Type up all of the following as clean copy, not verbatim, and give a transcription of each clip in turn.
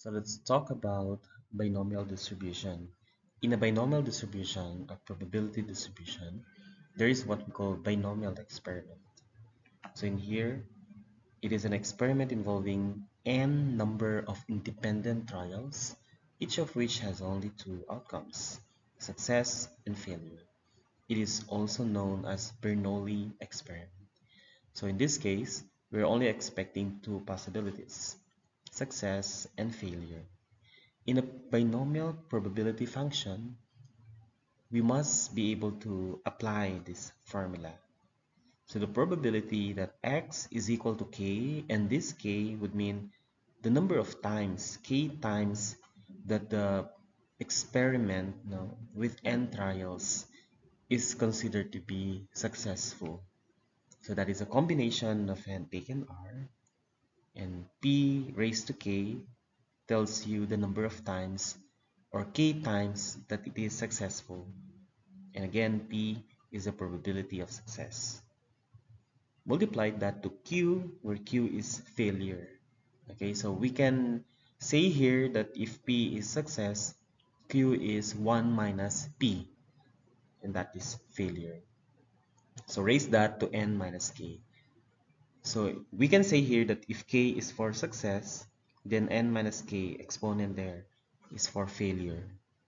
So let's talk about binomial distribution. In a binomial distribution, a probability distribution, there is what we call binomial experiment. So in here, it is an experiment involving n number of independent trials, each of which has only two outcomes, success and failure. It is also known as Bernoulli experiment. So in this case, we're only expecting two possibilities, success and failure. In a binomial probability function, we must be able to apply this formula. So the probability that x is equal to k, and this k would mean the number of times, k times, that the experiment with n trials is considered to be successful. So that is a combination of n taken r, and p raised to k tells you the number of times or k times that it is successful. And again, p is the probability of success. Multiply that to q, where q is failure. Okay, so we can say here that if p is success, q is 1 minus p, and that is failure. So raise that to n minus k. So we can say here that if k is for success, then n minus k exponent there is for failure.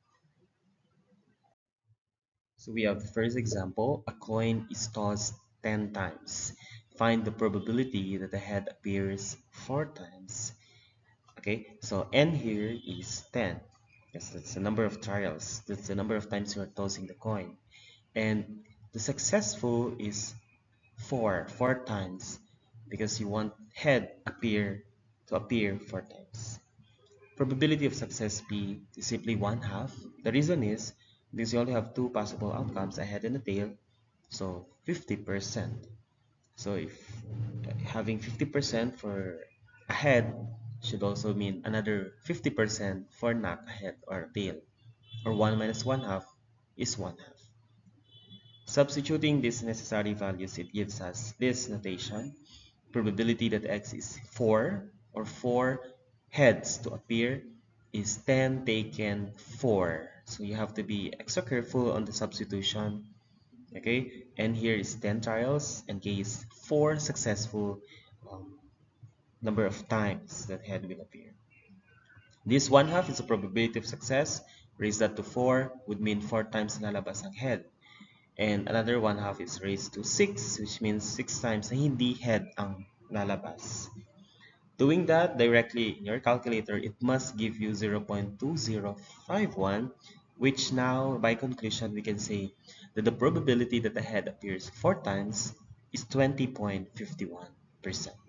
So we have the first example, a coin is tossed 10 times. Find the probability that the head appears 4 times. Okay, so n here is 10. Yes, that's the number of trials. That's the number of times you are tossing the coin. And the successful is 4 times, because you want head to appear 4 times. Probability of success P is simply 1/2. The reason is because you only have two possible outcomes, a head and a tail, so 50%. So if having 50% for a head should also mean another 50% for not a head or a tail, or 1 minus 1/2 is 1/2. Substituting these necessary values, it gives us this notation. Probability that x is 4, or 4 heads to appear, is 10 taken 4. So you have to be extra careful on the substitution. Okay, and here is 10 trials, and k is 4 successful number of times that head will appear. This 1/2 is the probability of success. Raise that to 4 would mean 4 times lalabas ang head. And another 1/2 is raised to 6, which means 6 times na hindi head ang lalabas. Doing that directly in your calculator, it must give you 0.2051, which now, by conclusion, we can say that the probability that the head appears 4 times is 20.51%.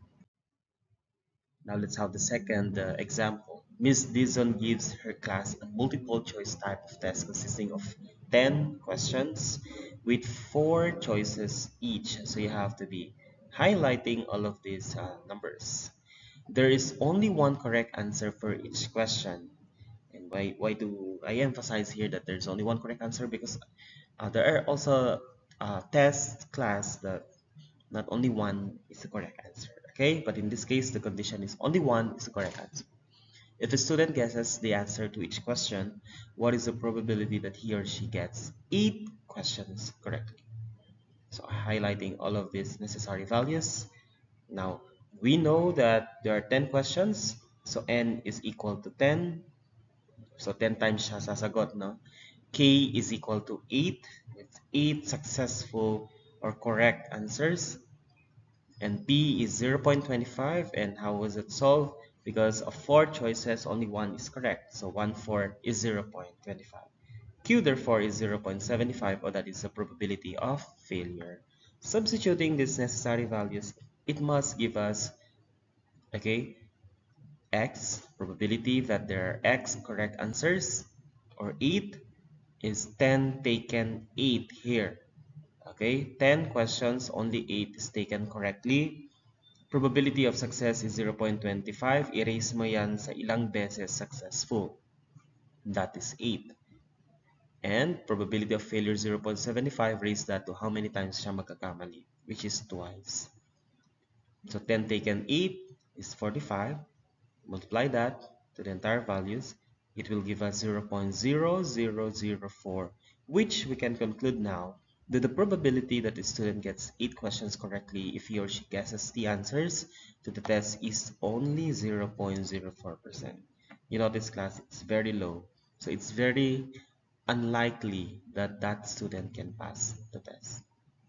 Now let's have the second example. Ms. Dizon gives her class a multiple choice type of test consisting of 10 questions with 4 choices each. So you have to be highlighting all of these numbers. There is only one correct answer for each question. And why do I emphasize here that there's only one correct answer? Because there are also test class that not only one is the correct answer. Okay, but in this case, the condition is only one is the correct answer. If a student guesses the answer to each question, what is the probability that he or she gets 8 questions correctly? So highlighting all of these necessary values. Now, we know that there are 10 questions, so n is equal to 10. So 10 times siya sasagot, no? K is equal to 8. It's 8 successful or correct answers. And P is 0.25. And how was it solved? Because of 4 choices, only one is correct. So 1/4 is 0.25. Q therefore is 0.75, or that is the probability of failure. Substituting these necessary values, it must give us, okay, x, probability that there are x correct answers, or 8 is 10 taken 8 here. Okay, 10 questions, only 8 is taken correctly. Probability of success is 0.25. Erase mo yan sa ilang beses successful. That is 8. And probability of failure 0.75. Raise that to how many times siya magkakamali, which is twice. So 10 taken 8 is 45. Multiply that. to the entire values, it will give us 0.0004, which we can conclude now that the probability that the student gets 8 questions correctly if he or she guesses the answers to the test is only 0.04%. You notice, class, it's very low. So it's very unlikely that that student can pass the test.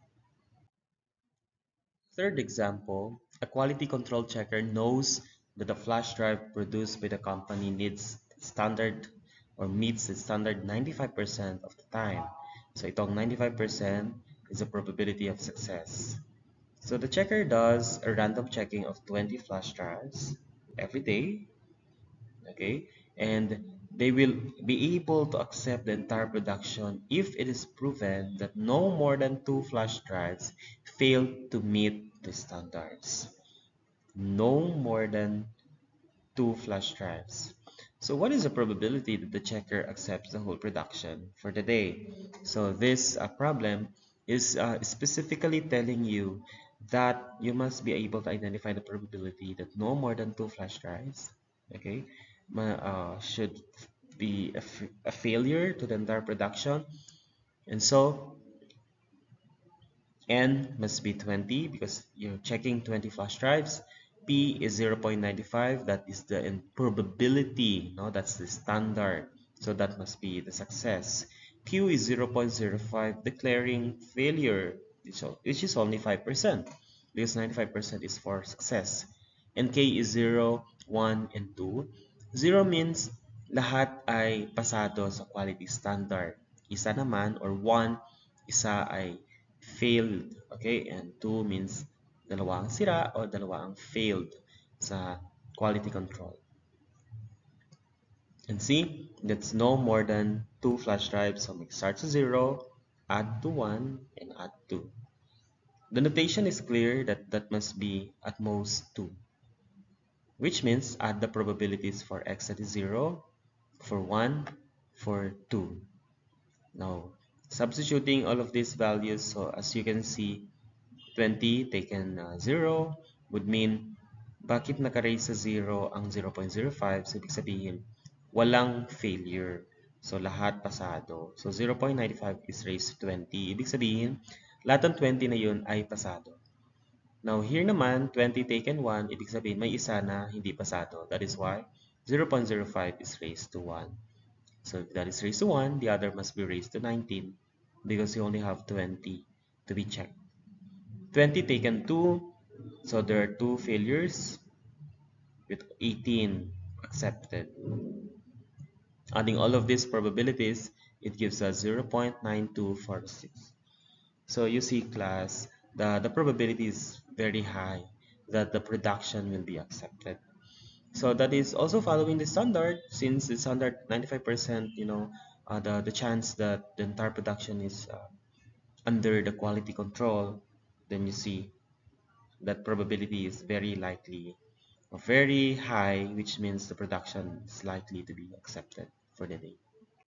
Third example, a quality control checker knows that the flash drive produced by the company needs standard or meets the standard 95% of the time. So itong 95% is the probability of success. So the checker does a random checking of 20 flash drives every day, okay? And they will be able to accept the entire production if it is proven that no more than 2 flash drives failed to meet the standards. No more than 2 flash drives. So what is the probability that the checker accepts the whole production for the day? So this problem is specifically telling you that you must be able to identify the probability that no more than 2 flash drives, okay, should be a failure to the entire production. And so N must be 20 because you're checking 20 flash drives. P is 0.95. That is the probability. No, that's the standard. So that must be the success. Q is 0.05, declaring failure, which is only 5% because 95% is for success. And K is 0, 1, and 2. 0 means lahat ay pasado sa quality standard. Isa naman or 1, isa ay failed. Okay, and 2 means dalawa ang sira o dalawa ang failed sa quality control. And see, that's no more than 2 flash drives. So start to 0, add to 1, and add 2. The notation is clear that that must be at most 2, which means add the probabilities for x that is 0, for 1, for 2. Now, substituting all of these values, so as you can see, 20 taken 0 would mean bakit naka-raise sa 0 ang 0.05? So, ibig sabihin, walang failure. So, lahat pasado. So, 0.95 is raised to 20. Ibig sabihin, lahat ng 20 na yun ay pasado. Now, here naman, 20 taken 1, ibig sabihin, may isa na hindi pasado. That is why 0.05 is raised to 1. So, if that is raised to 1, the other must be raised to 19 because you only have 20 to be checked. 20 taken 2, so there are 2 failures with 18 accepted. Adding all of these probabilities, it gives us 0.9246. So you see, class, the probability is very high that the production will be accepted. So that is also following the standard, since the standard 95%, the chance that the entire production is under the quality control, then you see that probability is very likely or very high, which means the production is likely to be accepted for the day.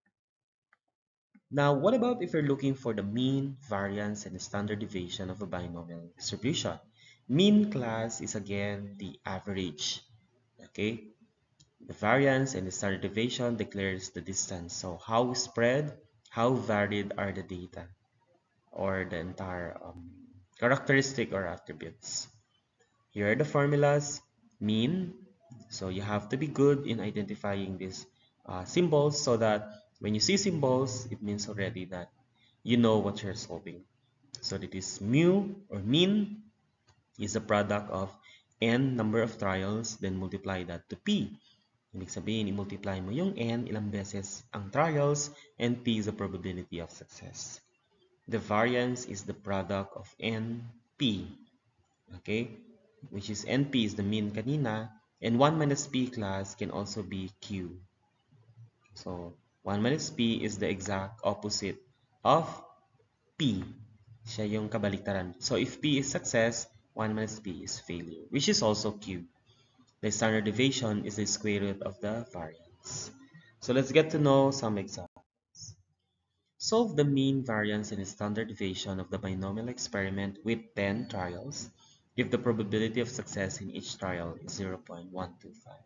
Now, what about if you're looking for the mean, variance, and standard deviation of a binomial distribution? Mean, class, is again the average, okay? The variance and the standard deviation declares the distance. So how spread, how varied are the data or the entire characteristic or attributes. Here are the formulas. Mean, so you have to be good in identifying these symbols so that when you see symbols, it means already that you know what you're solving. So that is mu, or mean, is the product of n number of trials, then multiply that to p. Ibig sabihin, i-multiply mo yung n ilang beses ang trials, and p is the probability of success. The variance is the product of np, okay? Which is np is the mean kanina, and 1 minus p, class, can also be q. So 1 minus p is the exact opposite of p. Siya yung kabaliktaran. So if p is success, 1 minus p is failure, which is also q. The standard deviation is the square root of the variance. So let's get to know some examples. Solve the mean, variance, and standard deviation of the binomial experiment with 10 trials if the probability of success in each trial is 0.125.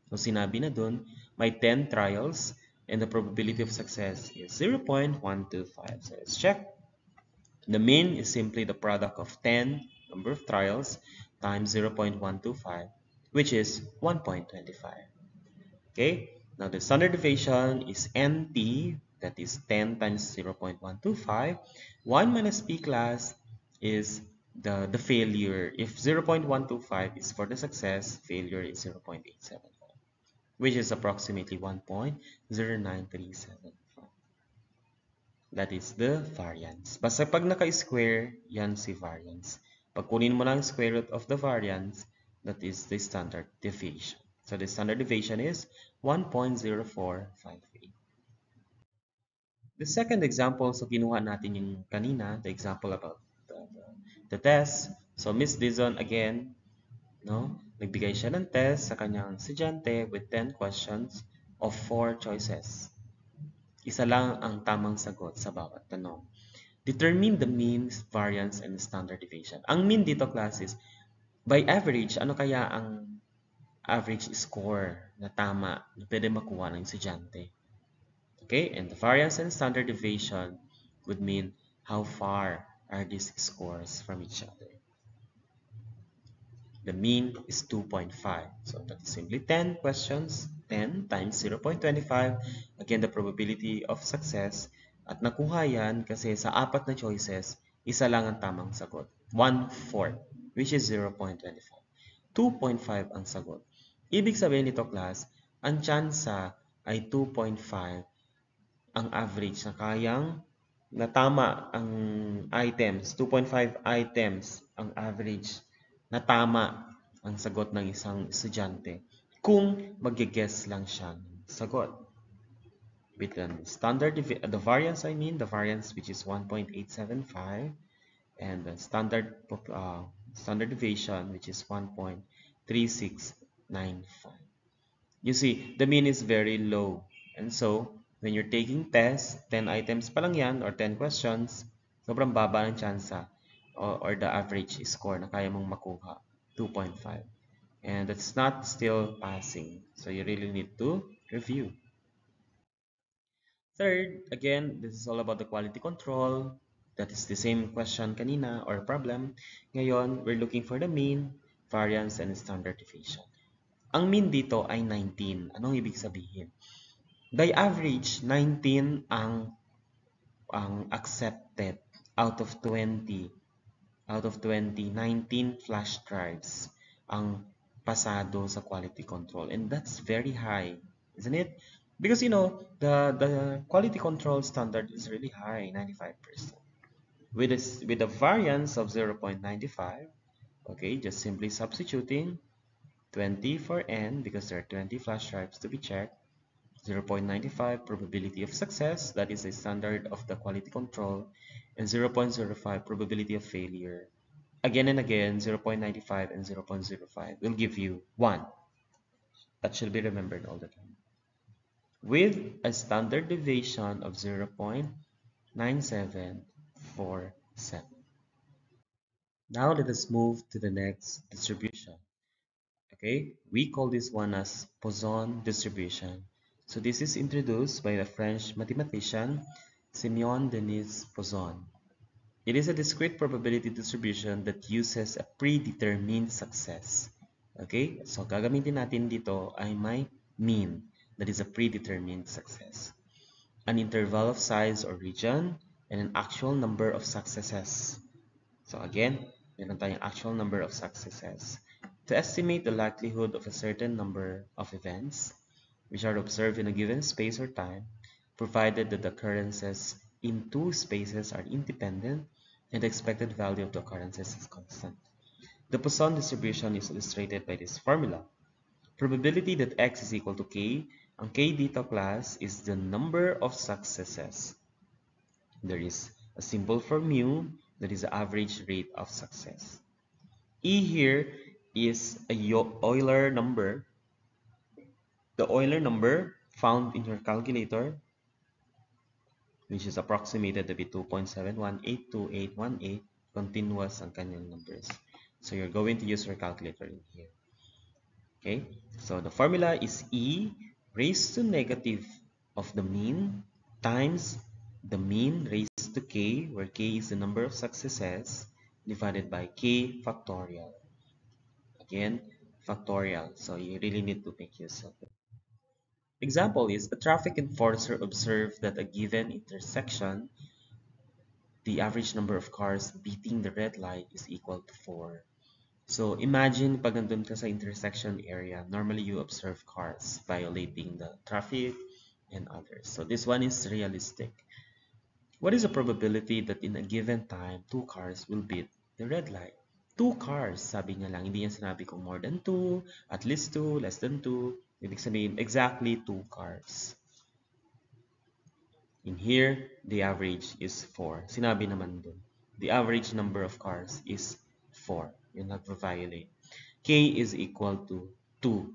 So sinabi na dun, may 10 trials and the probability of success is 0.125. So let's check. The mean is simply the product of 10 number of trials times 0.125, which is 1.25. Okay, now the standard deviation is NT, that is 10 times 0.125. 1 minus P class is the failure. If 0.125 is for the success, failure is 0.875, which is approximately 1.0937. That is the variance. Basta pag naka-square, yan si variance. Pag kunin mo lang square root of the variance, that is the standard deviation. So the standard deviation is 1.0458. The second example, so kinuha natin yung kanina, the example about the test. So Miss Dizon again, no, nagbigay siya ng test sa kanyang estudyante with 10 questions of 4 choices. Isa lang ang tamang sagot sa bawat tanong. Determine the mean, variance, and standard deviation. Ang mean dito, class, is by average, ano kaya ang average score na tama na pwede makuha ng estudyante? Okay, and the variance and standard deviation would mean how far are these scores from each other. The mean is 2.5. So that's simply 10 questions, 10 times 0.25. Again, the probability of success. At nakuha yan kasi sa apat na choices, isa lang ang tamang sagot. 1/4, which is 0.25. 2.5 ang sagot. Ibig sabihin nito, class, ang tsansa ay 2.5 ang average na kayang natama ang items. 2.5 items ang average na tama ang sagot ng isang estudyante kung mag-guess lang siya ng sagot. With the the variance, the variance which is 1.875, and the standard deviation which is 1.3695. You see, the mean is very low, and so when you're taking test, 10 items pa lang yan or 10 questions, sobrang baba ng tsansa or the average score na kaya mong makuha, 2.5. And that's not still passing. So you really need to review. Third, again, this is all about the quality control. That is the same question kanina or problem. Ngayon, we're looking for the mean, variance, and standard deviation. Ang mean dito ay 19. Anong ibig sabihin? By average, 19 ang accepted out of 20. Out of 20, 19 flash drives ang pasado sa quality control. And that's very high, isn't it? Because, you know, the quality control standard is really high, 95%. With a variance of 0.95, okay, just simply substituting 20 for n because there are 20 flash drives to be checked. 0.95 probability of success, that is a standard of the quality control, and 0.05 probability of failure. Again and again, 0.95 and 0.05 will give you 1. That should be remembered all the time. With a standard deviation of 0.9747. Now let us move to the next distribution. Okay, we call this one as Poisson distribution. So this is introduced by the French mathematician Simeon Denis Poisson. It is a discrete probability distribution that uses a predetermined success. Okay, so gagamitin natin dito ay may mean, that is a predetermined success, an interval of size or region, and an actual number of successes. So again, meron tayong actual number of successes. To estimate the likelihood of a certain number of events, which are observed in a given space or time, provided that the occurrences in two spaces are independent and the expected value of the occurrences is constant. The Poisson distribution is illustrated by this formula. Probability that x is equal to k, ang k dito, class, is the number of successes. There is a symbol for mu, that is the average rate of success. E here is a Euler number. The Euler number found in your calculator, which is approximated to be 2.71828818, continuous ang kanyang numbers. So you're going to use your calculator in here. Okay, so the formula is E raised to negative of the mean times the mean raised to k, where k is the number of successes, divided by k factorial. Again, factorial. So you really need to make use of it. Example is a traffic enforcer observed that a given intersection, the average number of cars beating the red light is equal to 4. So imagine pag nandun ka sa intersection area, normally you observe cars violating the traffic and others. So this one is realistic. What is the probability that in a given time, 2 cars will beat the red light? 2 cars, sabi niya lang. Hindi niya sinabi kung more than 2, at least 2, less than 2. Ibig sabihin, exactly 2 cars. In here, the average is 4. Sinabi naman dun. The average number of cars is 4. Yung nag-violate. K is equal to 2.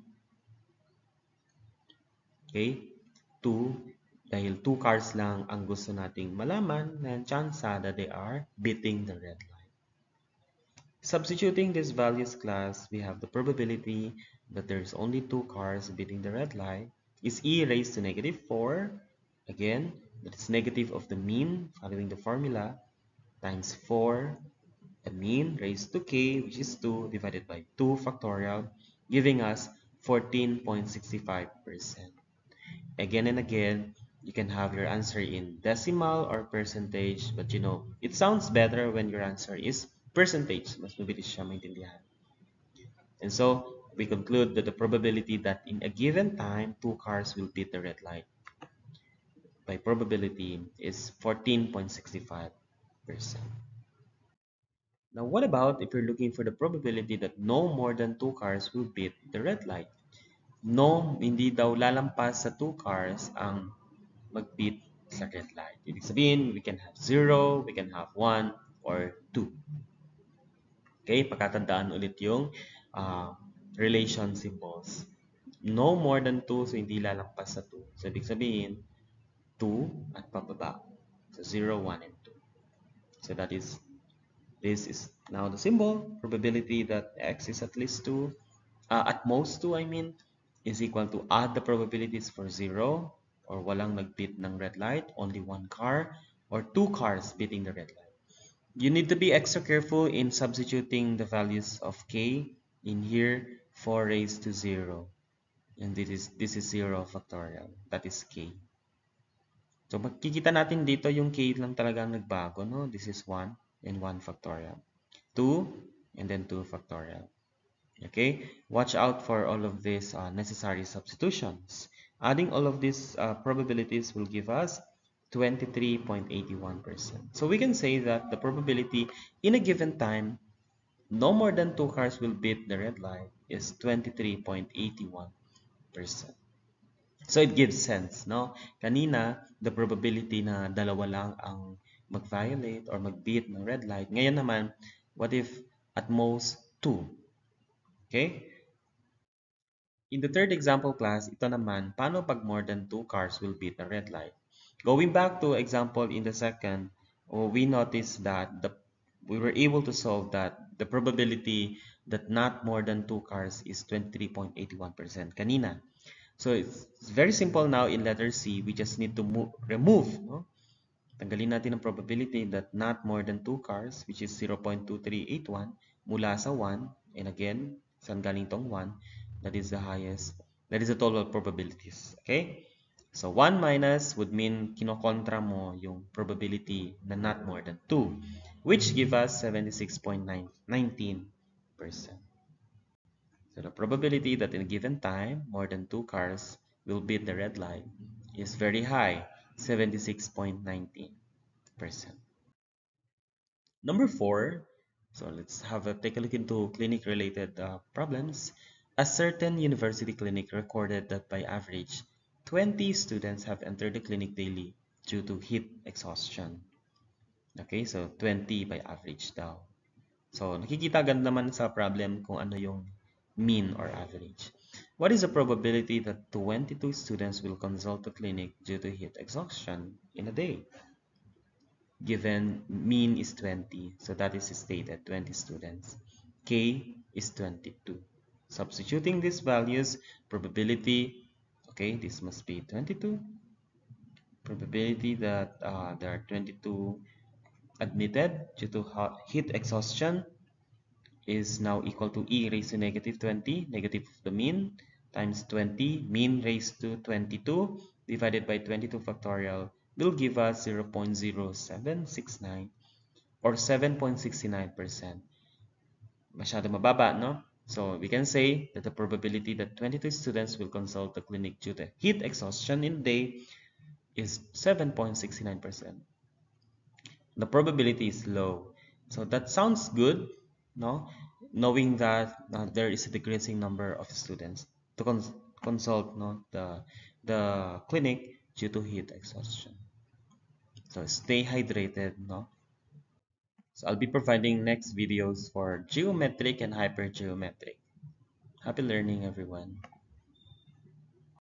Okay? 2. Dahil 2 cars lang ang gusto nating malaman na chance that they are beating the red light. Substituting these values class, we have the probability that there's only 2 cars beating the red light is e raised to negative 4. Again, that is negative of the mean following the formula times 4, the mean raised to k, which is 2, divided by 2 factorial, giving us 14.65%. Again and again, you can have your answer in decimal or percentage, but you know, it sounds better when your answer is percentage. Mas mabilis siya maintindihan. And so, we conclude that the probability that in a given time, 2 cars will beat the red light by probability is 14.65%. Now, what about if you're looking for the probability that no more than 2 cars will beat the red light? No, hindi daw lalampas sa 2 cars ang mag-beat sa red light. Ibig sabihin, we can have 0, we can have 1, or 2. Okay, pagkatandaan ulit yung relation symbols. No more than 2, so hindi lalampas sa 2. So, ibig sabihin, 2 at pababa. So, 0, 1, and 2. So, this is now the symbol, probability that x is at least 2, at most 2, I mean, is equal to add the probabilities for 0, or walang nag-beat ng red light, only 1 car, or 2 cars beating the red light. You need to be extra careful in substituting the values of k in here, 4 raised to 0. And this is 0 factorial. That is k. So makikita natin dito yung k lang talagang nagbago, no? This is 1 and 1 factorial. 2 and then 2 factorial. Okay, watch out for all of these necessary substitutions. Adding all of these probabilities will give us 23.81%. So we can say that the probability in a given time, no more than 2 cars will beat the red light is 23.81%. So it gives sense, no? Kanina, the probability na dalawa lang ang mag-violate or mag-beat ng red light. Ngayon naman, what if at most 2? Okay? In the third example class, ito naman, paano pag more than 2 cars will beat the red light? Going back to example in the second, we noticed that we were able to solve that the probability that not more than 2 cars is 23.81% kanina. So it's very simple now in letter C. We just need to remove. No? Tanggalin natin ang probability that not more than 2 cars, which is 0.2381, mula sa 1. And again, saan galing tong 1? That is the highest. That is the total probabilities. Okay? So 1 minus would mean kinokontra mo yung probability na not more than 2, which give us 76.19%. So the probability that in a given time, more than 2 cars will beat the red light is very high, 76.19%. Number 4, so let's take a look into clinic-related problems. A certain university clinic recorded that by average, 20 students have entered the clinic daily due to heat exhaustion. Okay, so 20 by average daw. So nakikita agad naman sa problem kung ano yung mean or average. What is the probability that 22 students will consult the clinic due to heat exhaustion in a day? Given mean is 20, so that is stated 20 students. K is 22. Substituting these values, probability, okay, this must be 22. Probability that there are 22 admitted due to heat exhaustion is now equal to e raised to negative 20, negative of the mean, times 20, mean raised to 22, divided by 22 factorial will give us 0.0769 or 7.69%. Masyado mababa, no? So we can say that the probability that 22 students will consult the clinic due to heat exhaustion in a day is 7.69%. The probability is low. So that sounds good, no? Knowing that there is a decreasing number of students to consult the clinic due to heat exhaustion. So stay hydrated, no? So I'll be providing next videos for geometric and hypergeometric. Happy learning, everyone.